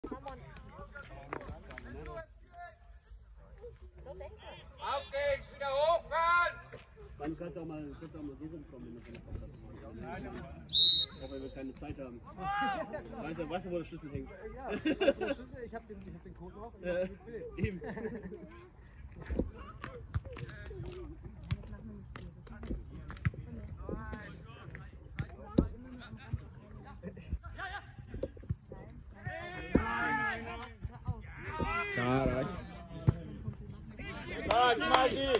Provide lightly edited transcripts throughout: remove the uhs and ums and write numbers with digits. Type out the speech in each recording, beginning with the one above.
Auf geht's, wieder hochfahren! Dann kannst du auch mal so rumkommen, wenn du keine Bock hast. Auch wenn wir keine Zeit haben. Weißt du, wo der Schlüssel hängt? Ja, der Schlüssel, ich hab den Code noch. Eben. Carai. Vai, Maggi!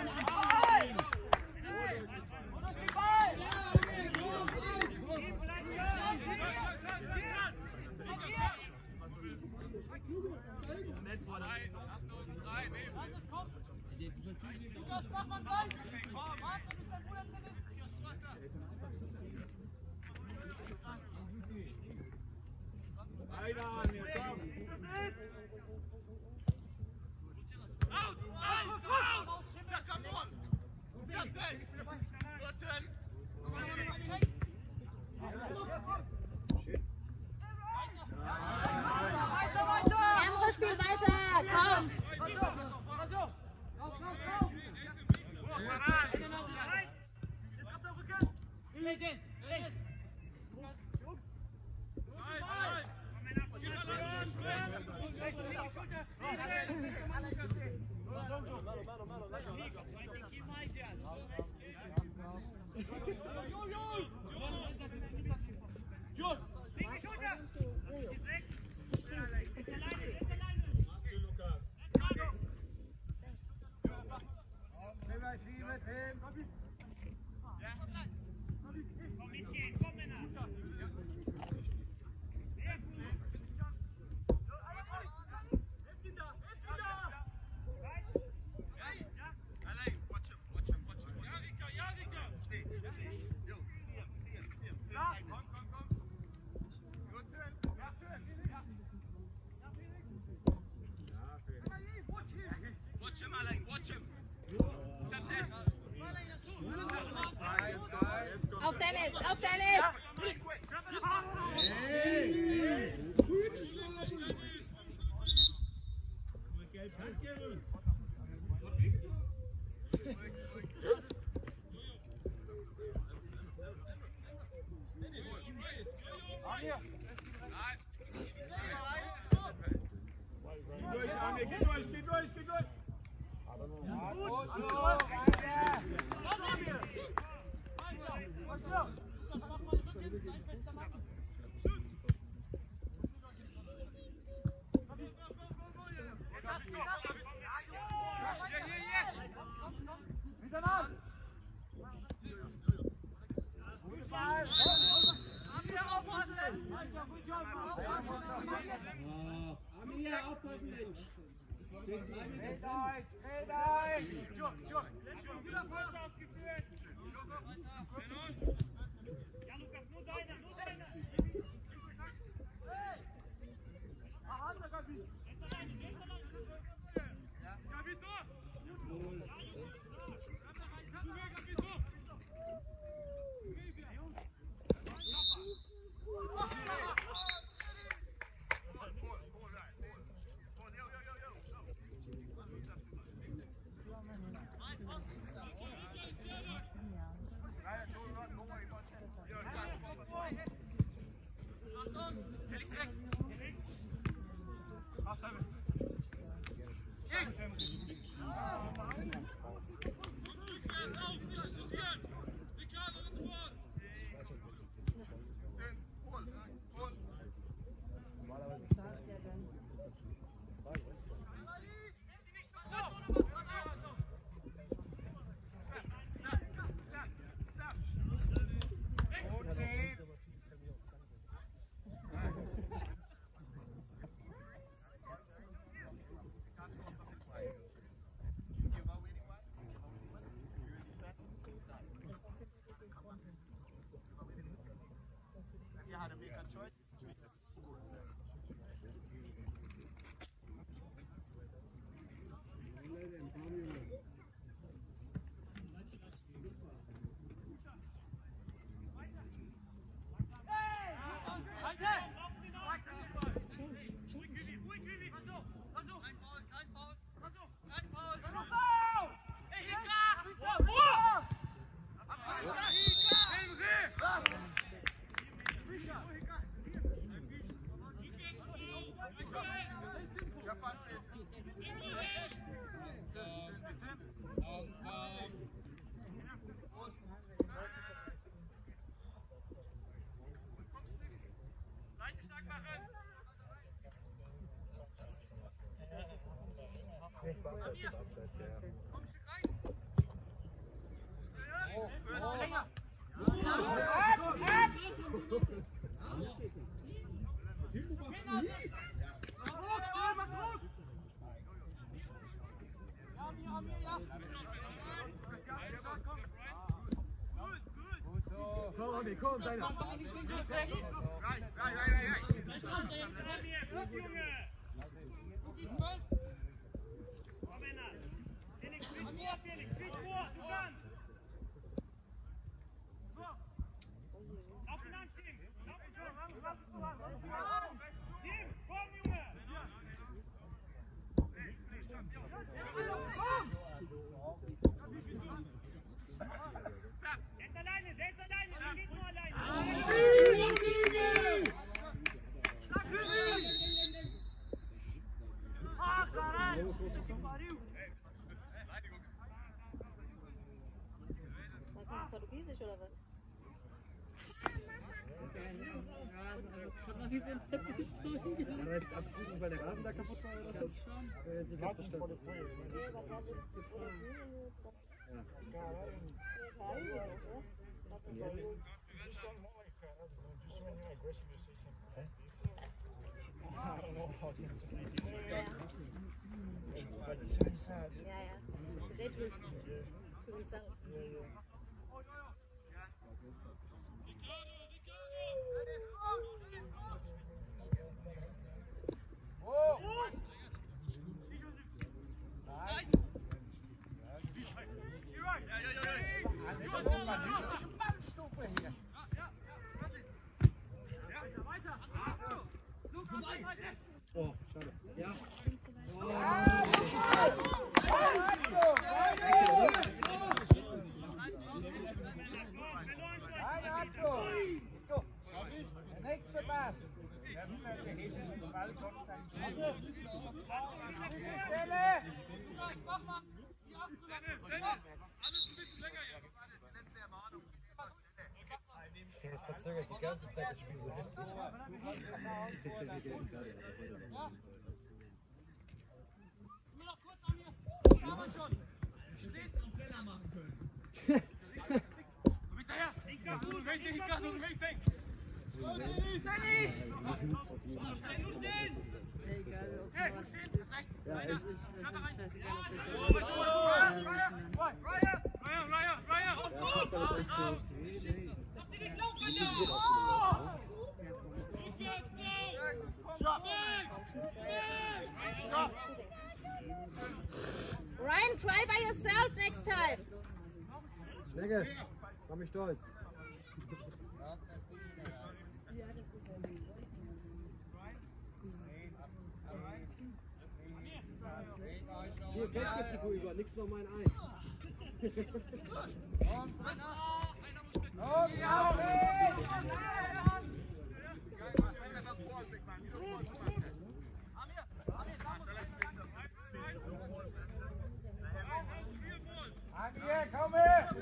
Emre, spiel weiter! Komm! Auf Dennis! Auf Dennis! Aufpassen, Mensch! Komm, deine. Portugiesisch oder was? Wie so ein Teppich so hingelegt. Ja, das ist abgefunden, weil der Rasen da kaputt war oder was? Jetzt nicht ganz verstanden. Ja. Jetzt? Ja, ja. That was to be sung. Oh, schade. Ja. Nächste Pass. Ich habe verzögert die ganze Zeit das Spiel so heftig. Ja, echt. Fußball ist echt so. Ryan, try by yourself next time. Schnecke, mach mich stolz. Zieh Festgefühl über, nix noch mein Eis. Hier, komm her!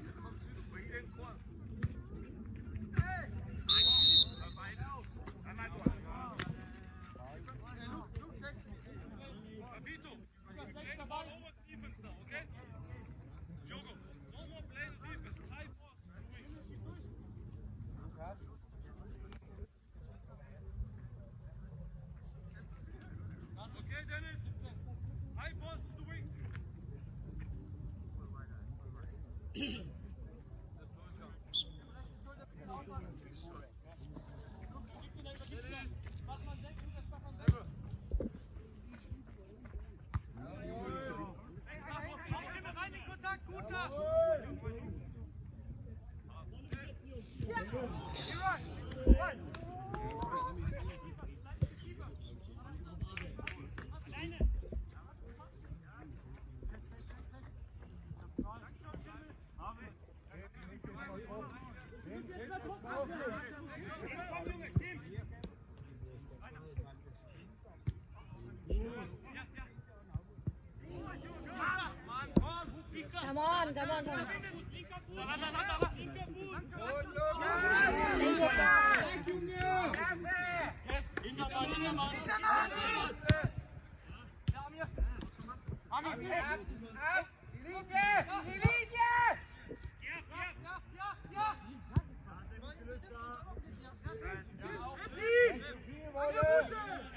Okay, Dennis. High ball to the wing. Come on, come on, come on. Die Linie! Die Linie! Viel Wolle!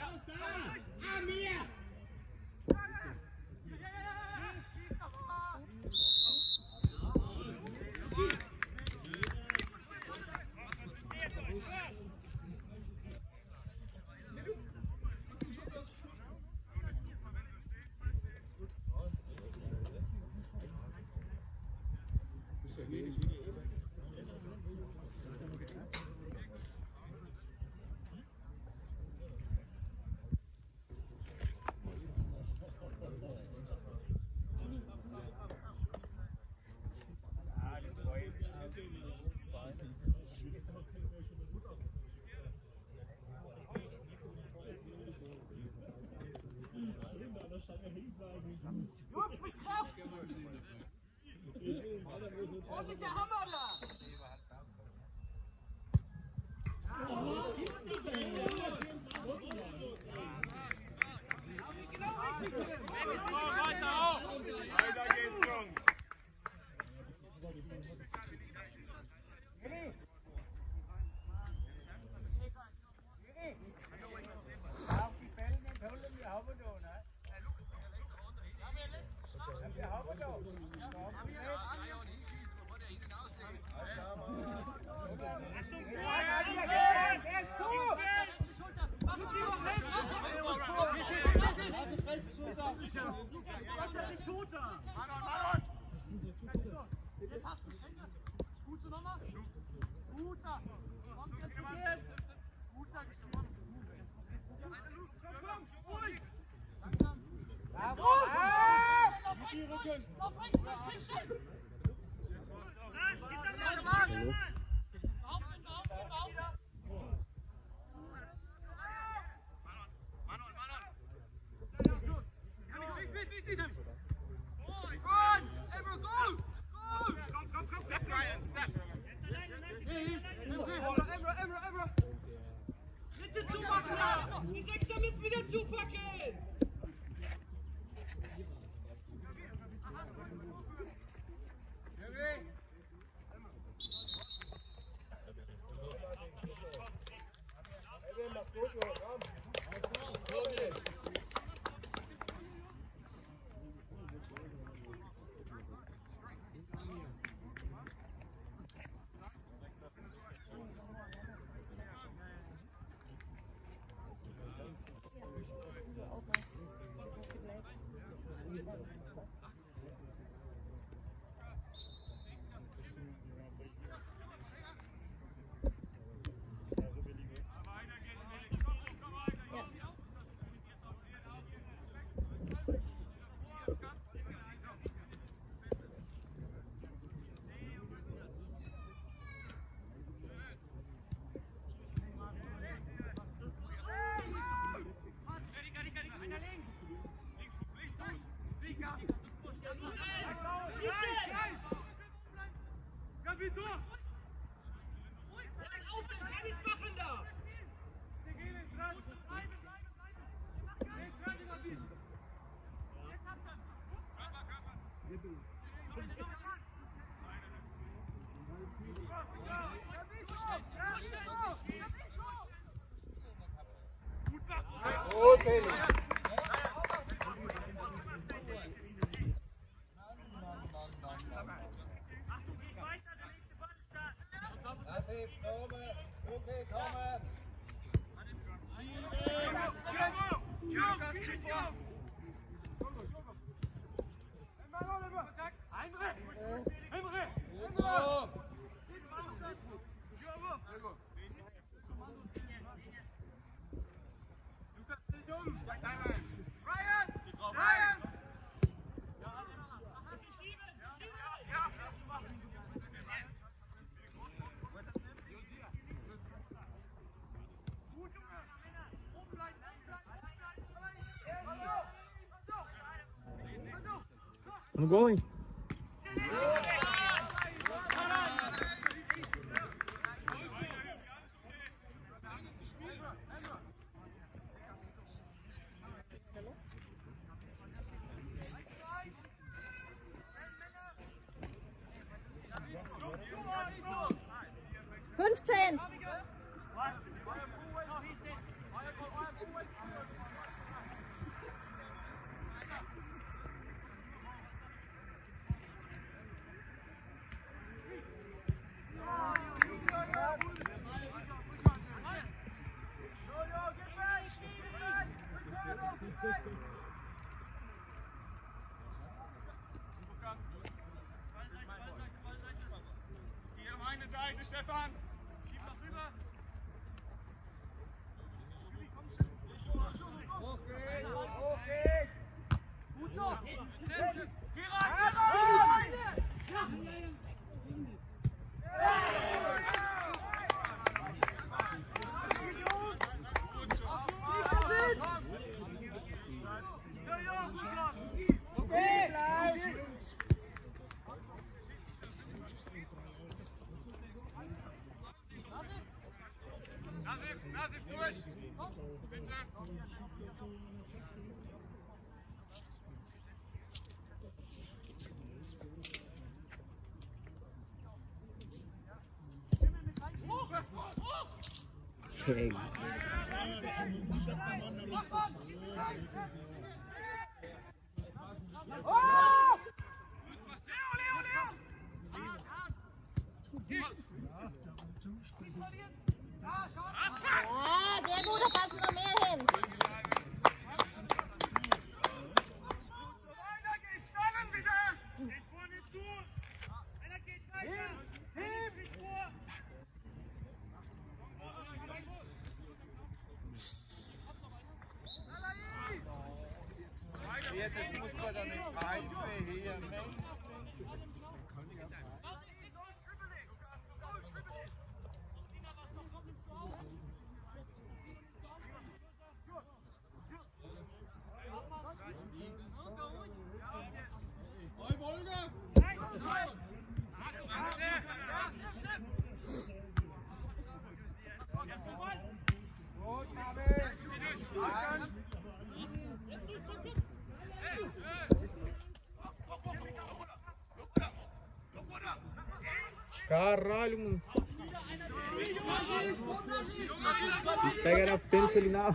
Ordentlicher Hammer da! Weiter auf! Weiter geht's, Jungs! Auf die Bälle nicht holen, wir haben da, ne? Wir haben da. Die Sechser müssen wieder zupacken! Gut, Felix. Okay, komme. I'm going. Hier meine Seite, Stefan. Schieb noch rüber. Okay. Gut so. Geh rein, Okay, gleich. Nasif, durch. Bitte. Okay. Ja, sehr gut, da passen noch mehr hin. Einer geht Stangen wieder. Geht vorne zu. Einer geht weiter. Hilf vor. Jetzt muss man dann eine Pfeife hier. Gut, Marvin. Caralho, mano. Pega na pênalti ali na.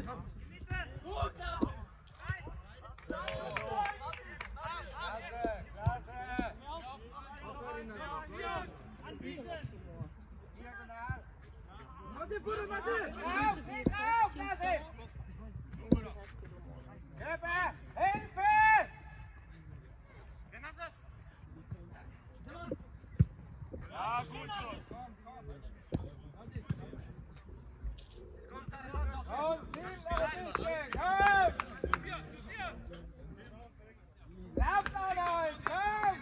Ja, gut so. Und zieht noch ein bisschen. Komm! Lauf noch mal, komm!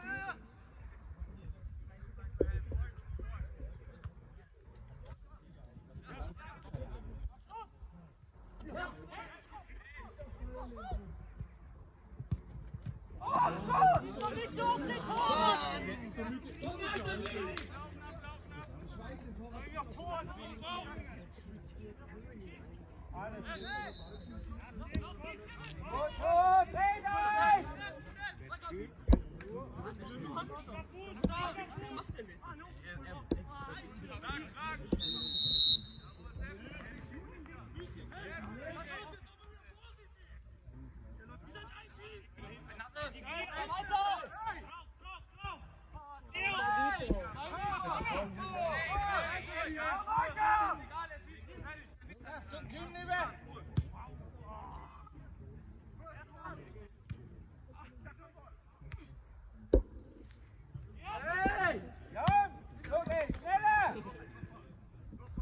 Gut, gut, Peter! Hey! Jungs, so geht's schneller!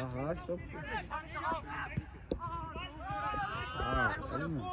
Aha, stopp. Ah, komm.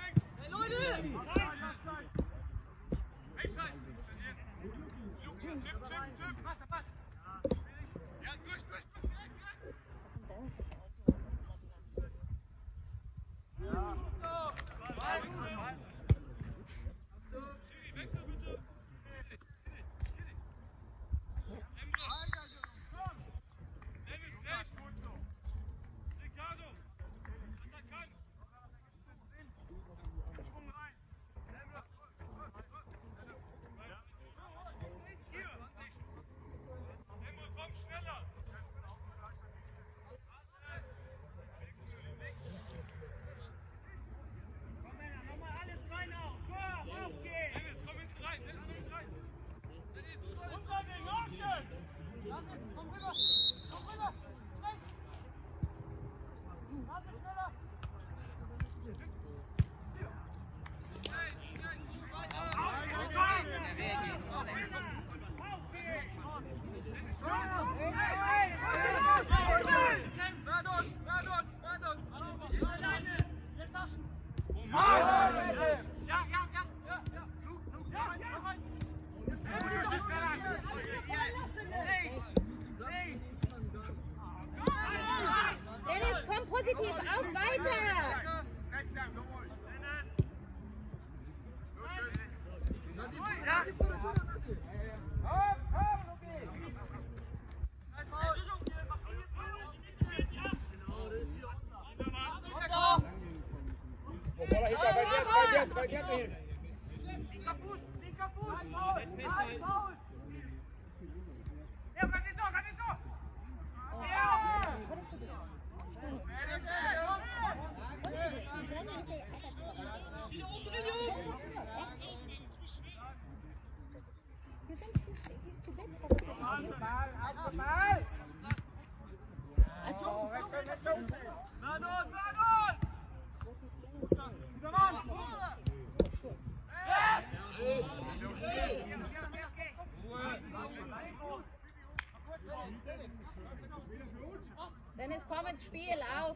Dennis, komm positiv auf, weiter! You think he's too big for the second team? Dennis, komm ins Spiel, auf!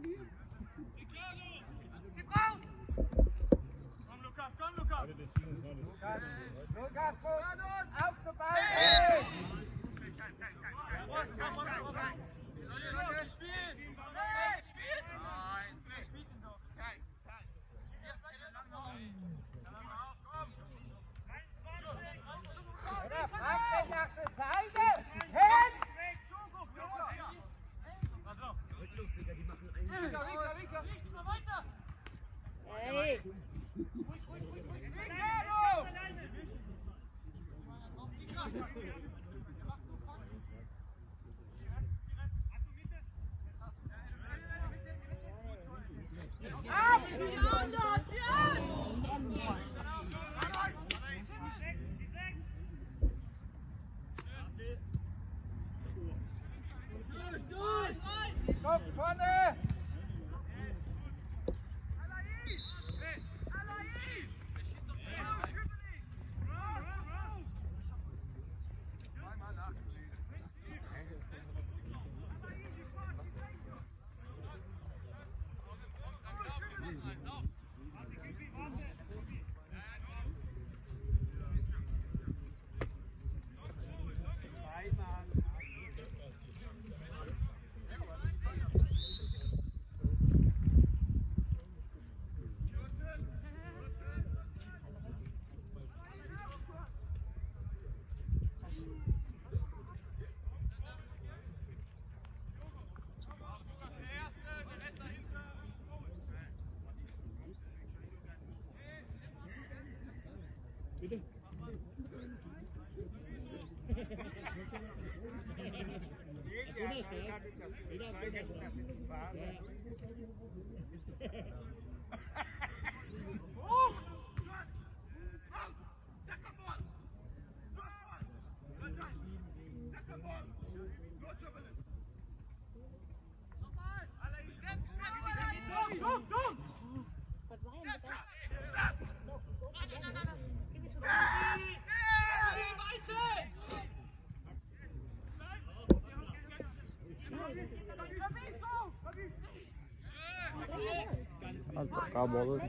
Lukas, auf die Beine! Frag nach der Seite! Hin! Hey! Kopf vorne! But Ryan, the best. No, go to Dennis. Give it to Dennis. No, Cá bola.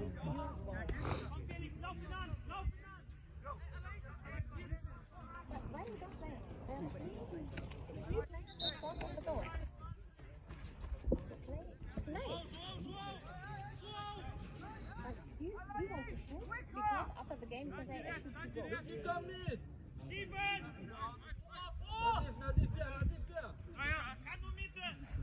Why you don't play? You play the front of the door. Play. But you want to shoot because after the game because I asked you to go. Komm mit! Steven! Nadif, ja. Ja, kann du Mitte!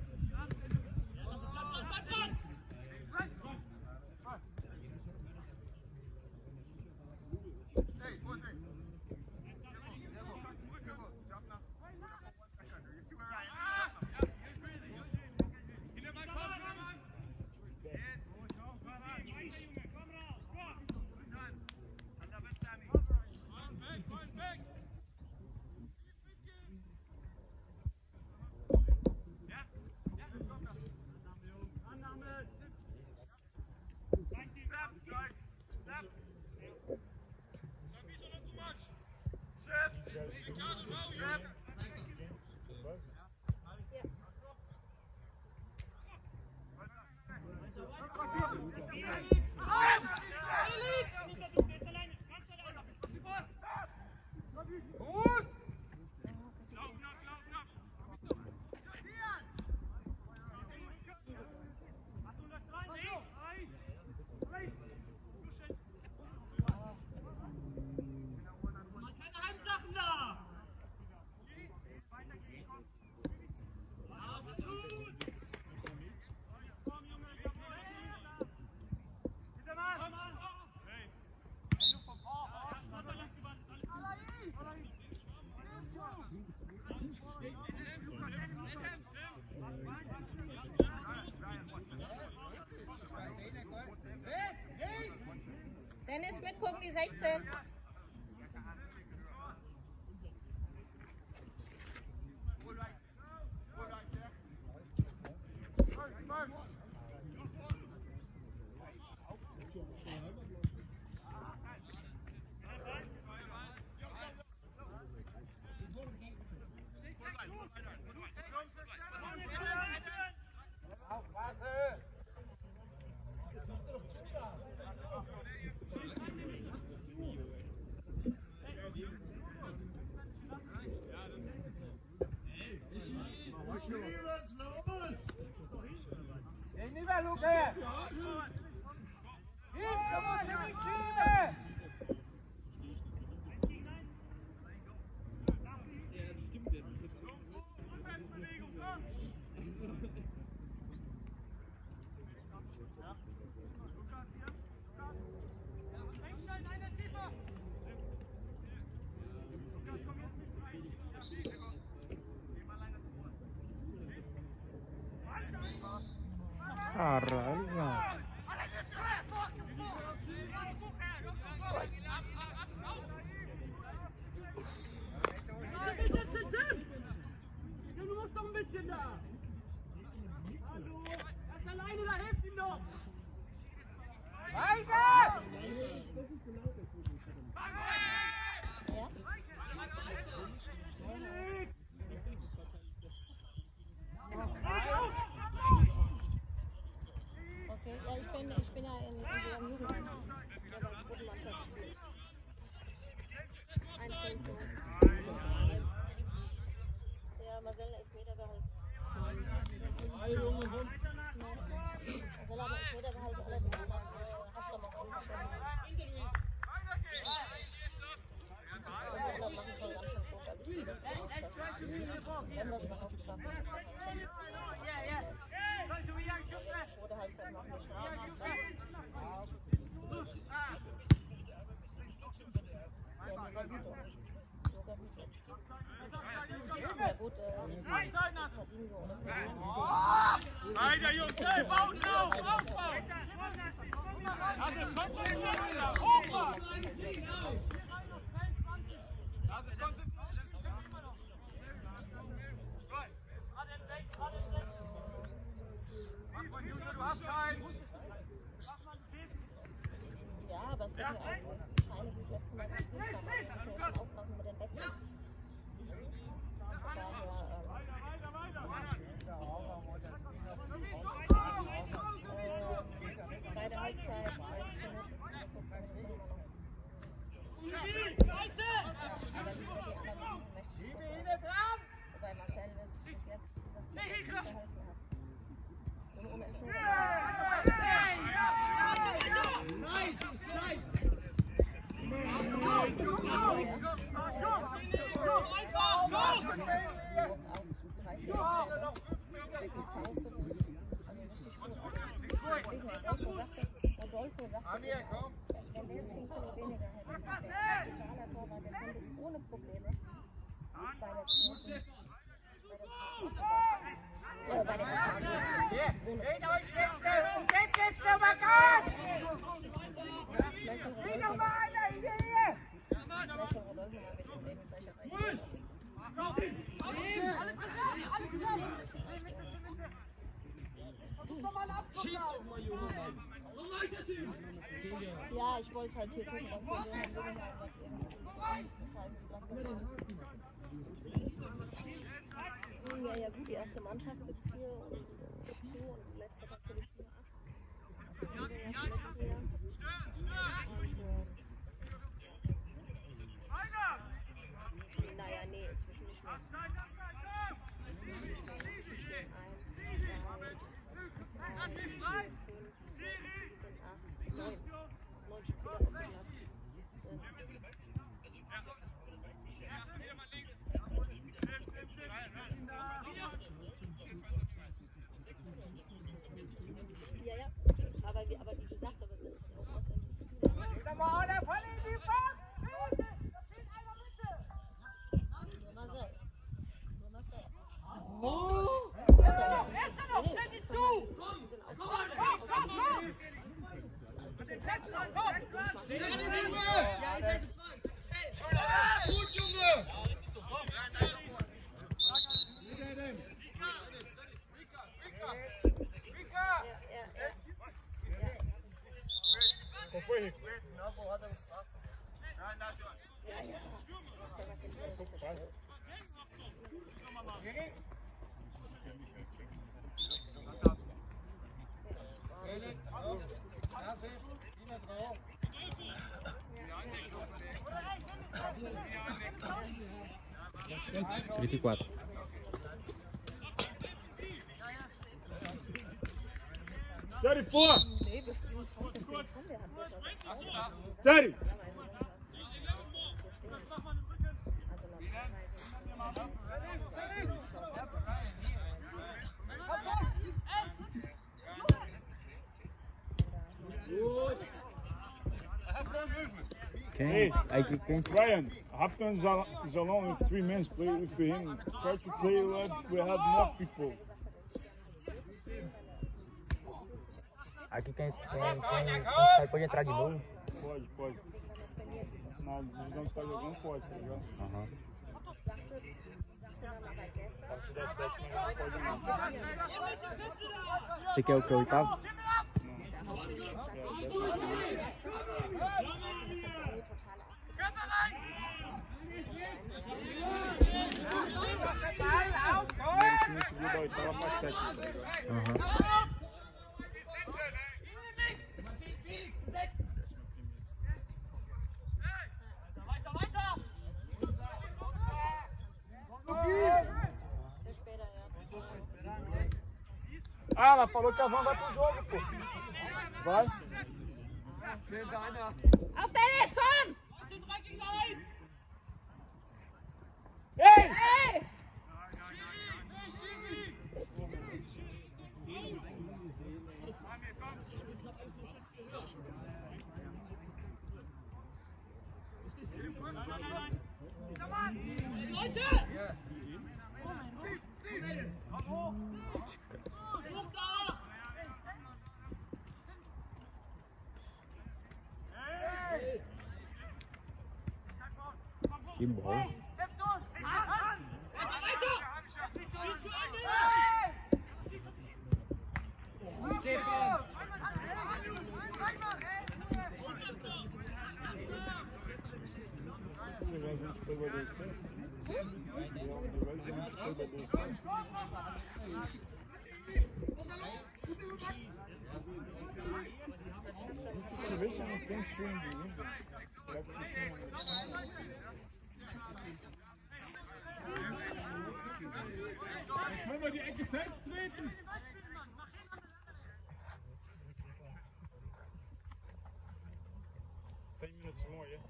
Dennis, mitgucken, die 16. Lieber Luke! Hin, komm on, nimm die Kiste! Caralho. Du musst noch ein bisschen da! Hallo! Er ist alleine, da hilft ihm noch! Weiter! Ja? Okay, ja, ich bin ja in der Jugendmannschaft. Aber als Gruppenmannschaft spielt. 1-5. Ja, Marcel Elfmeter gehalten. Marcel hat Elfmeter gehalten, allerdings nach Haschlam auf eingestellt. Und die anderen machen schon ganz schön gut. Also ich gehe davon aus, dass wenn das überhaupt schaffen, dass wir halt schon wurde Halbzeit machen wir schon. Ja, die war gut. Sogar gut. Ja gut, Fabinho oder Fabinho. Weiter, Jungs, hey, baut auf, aufbauen! Also, kommt miteinander, hochfahren! Also, kommt du hast keinen! Ja, aber es gibt ja auch keine, die das letzte Mal gespielt haben. Also müssen wir jetzt aufpassen mit den Wechseln. Von daher, gehalten hast. So eine Unentschuldigung. Rodolfo sagte, wenn der 10 Kilo weniger hätte, der totale Torwart, der könnte ohne Probleme bei der zweiten Geht euch jetzt, und jetzt der Bagat! Wie nochmal einer hier! Ja, ich wollte halt hier gucken, dass wir so haben, was irgendwie ist. Das heißt, was ja, ja gut, die erste Mannschaft sitzt hier und zu und lässt das natürlich nur ab. Und naja, nee, inzwischen nicht mehr. Inzwischen nicht mehr. 1, 2, 3, 4, 5, 6, 7, 8, 9. 9 Spieler auf dem Platz sind. Ja, ja. Aber wie gesagt, aber es sind halt auch ausländische Spieler. Da war einer voll in die Box! Nur Marcel. Nur Marcel. Gut, Junge! Trinta e quatro. Sério, for! Nee, wir spielen schon den Punkt. Wir haben durchaus Sério! Quem? Aí que quem? Ryan, after Zalon with 3 men play with him, try to play like we have more people. Aqui quem sai pode entrar de novo? Pode. Na divisão que tá jogando pode, tá ligado? Aham. Se der 7, não pode não. Você quer o que? O oitavo? O time subiu da oitava pra 7, tá ligado? Aham. Ah, ela falou que a Van vai pro jogo, pô. Vai. Auf Dennis, komm! Ei! Hey! Que bom. Vê se não tem swing ainda. Deve ter swing. Sollen wir die Ecke selbst treten? Minutes more, yeah?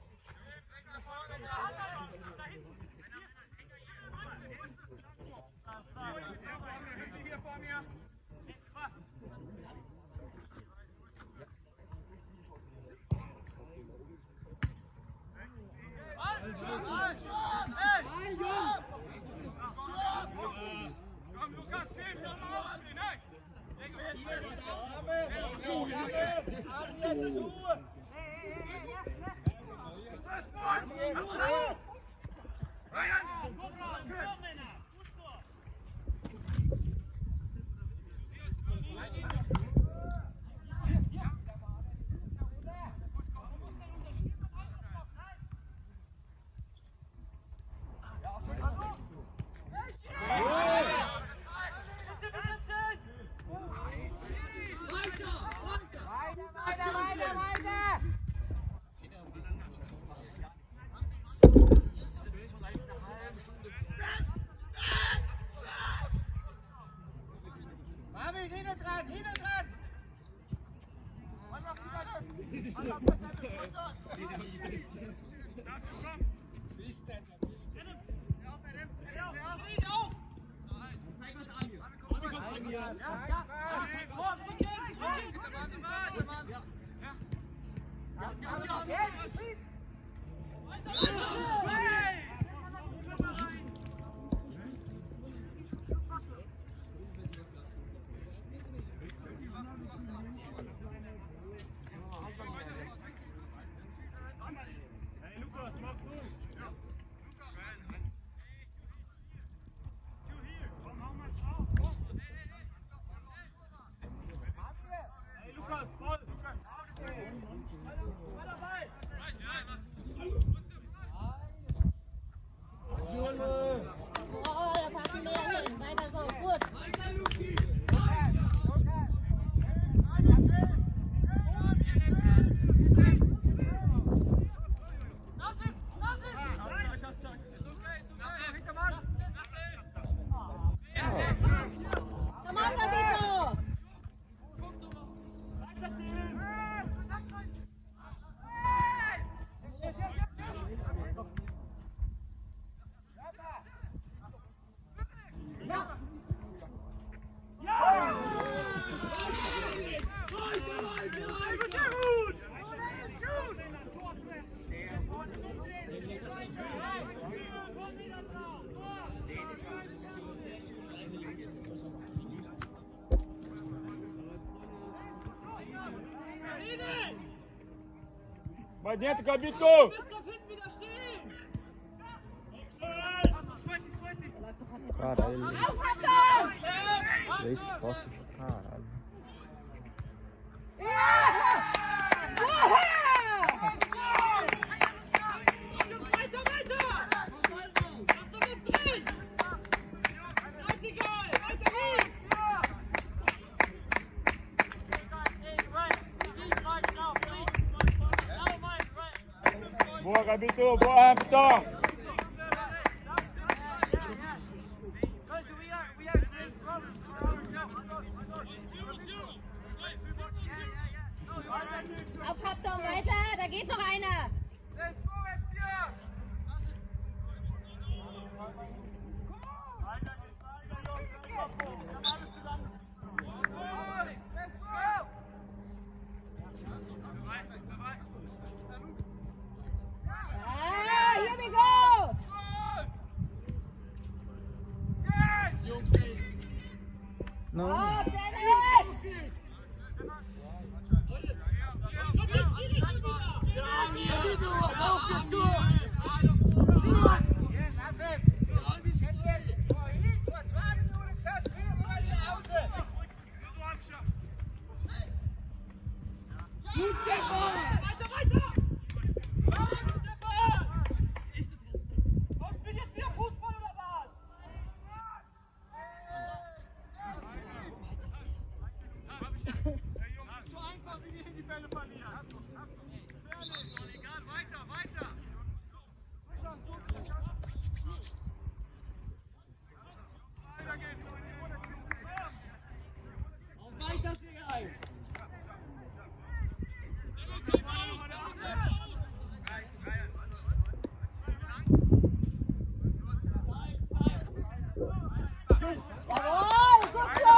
Hier vor mir. Komm, Lukas, hilf doch mal aufstehen, hey! Oh, da passen mehr hin. Weiter so, gut. Komm on, Gabito! Vai dentro, Gabito! Caralho, Aufhalten! ele força esse caralho. Boa, Gabito! Boa, Raptão! Auf Hauptdown weiter, da geht noch einer. Ah, here we go. Não. Oh, Dennis. So einfach wie die Bälle verlieren. Egal, weiter, weiter. Weiter geht's. Jawohl, gut so!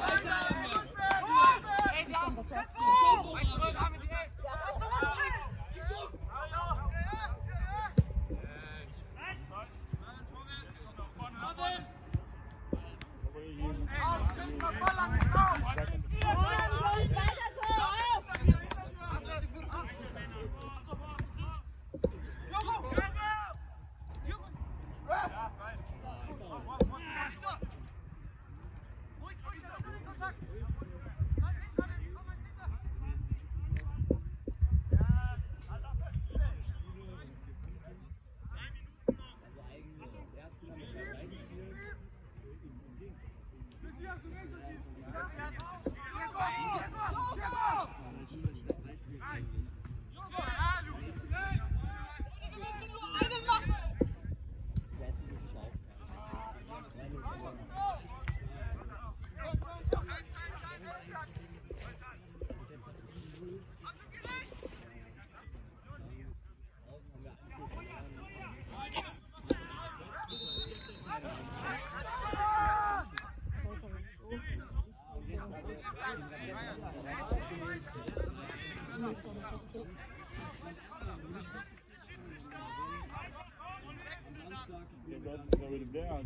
Ja, dat is nou weer de berg.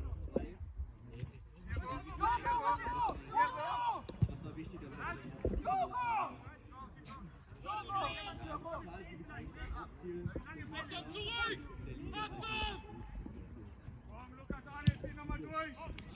Das war wichtig, dass er Komm, Lukas, Arne, zieh nochmal durch!